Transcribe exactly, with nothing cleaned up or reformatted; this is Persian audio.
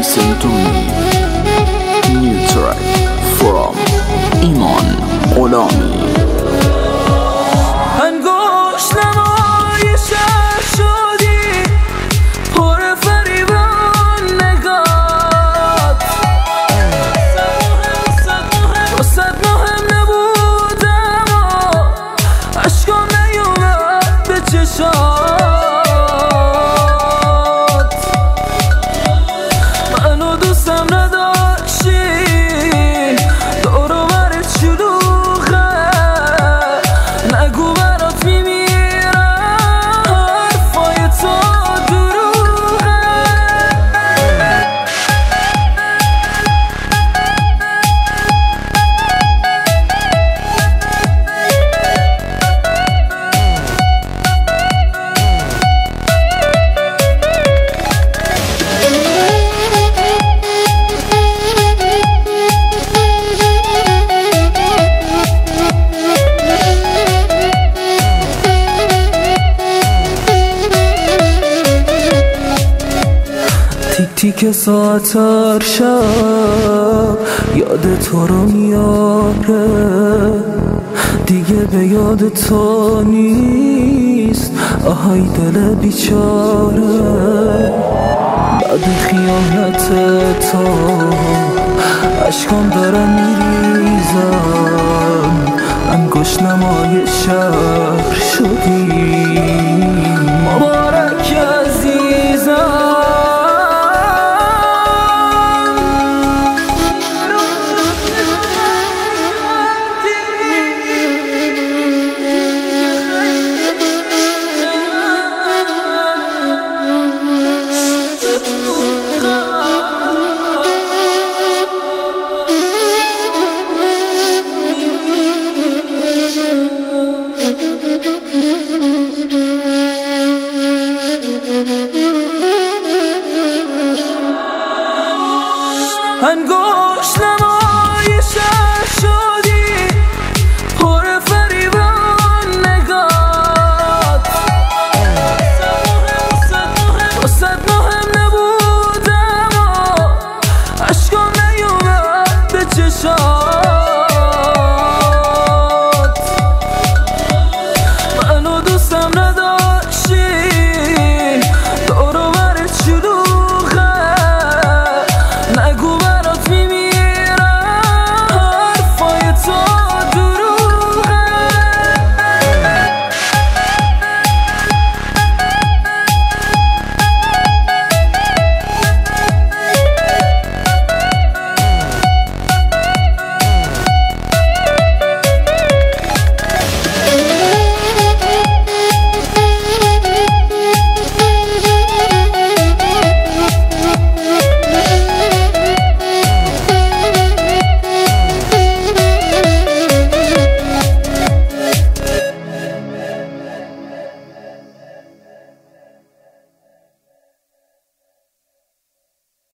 Listen to me. New track from Iman Gholami. انگوش نمای شهر شدی پر فریبان نگات واسد مهم نبودم و عشقام نیومد به چشات منو دوستم نداشتی دور و برت شلوغه نگو برات میمیرم حرفای تو دروغه تیک تیک ساعت هر شب یاد تو رو میاره دیگه به یاد تو نیست آهای دل بیچاره بعد خیانت تو عشقام دارم میریزم انگوش نمای شهر شدی مبارک عزیزم انگوش نما